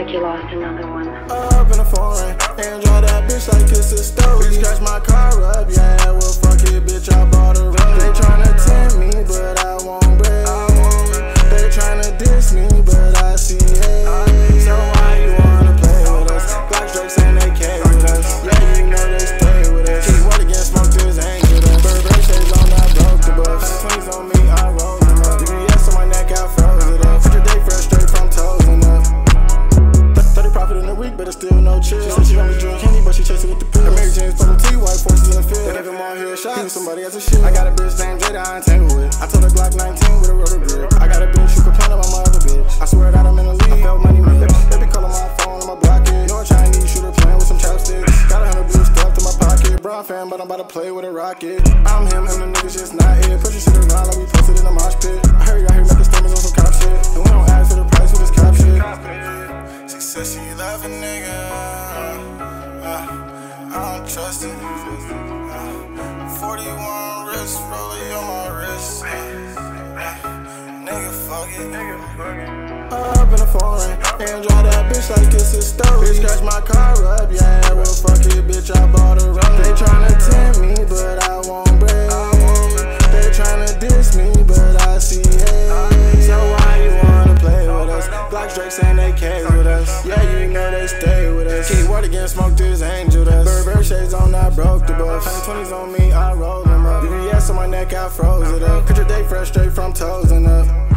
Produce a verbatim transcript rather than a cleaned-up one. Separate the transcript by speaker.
Speaker 1: like you lost another one.
Speaker 2: Up in a foreign, and draw that bitch like it's a story. Bitch, scratch my car up, yeah, well fuck it, bitch, I bought a rug. They tryna tempt me, but I won't break. They tryna diss me, but I see it. So why you wanna play with us? Black strokes and they K with us. Yeah, you know they stay with us. Keep what against smoke to his angel. Burberry shades on, I broke the buffs. twenties on me, I roll them up. D V S on my neck, I froze it up. Put your day fresh straight from toes and up. thirty profit in a week, but it's still no chill. She said she only drink candy, but she chasing with the pills. Mary Jane's put them T, white forces in the field. They gave him all here shots. He was somebody else's shit. I got a bitch named Jada, I entangle with. I told her Glock nineteen with a rubber grip. I got a bitch who complain about my other bitch. I swear that I'm in the league. I felt money with it. They be calling my phone on my blockage. Know a Chinese shooter playing with some chopsticks. Got a hundred blue stuffed in my pocket. Brown fan, but I'm about to play with a rocket. I'm him, and the niggas just not it. Push your shit around like we posted in a mosh pit. I heard y'all here making statements on some cop shit. And we don't ask for the price, we just cop shit. She said she love a nigga. Uh, I don't trust it. Uh, forty-one wrist, rollie on my wrist. Uh, nigga, fuck it. Up in a foreign, and draw that bitch like it's a story. Bitch, scratch my car up, yeah, well fuck it, bitch, I bought a rug. They tryna tempt me, but I won't break. They tryna diss me, but I see it. So why you wanna play with us? Black strokes and they K with us. Yeah, you know they stay with us. Keep what against smoke to his angel dust. Burberry shades on, I broke the buffs. twenties on me, I roll them up. D V S on my neck, I froze it up. Put your day fresh straight from toes and up.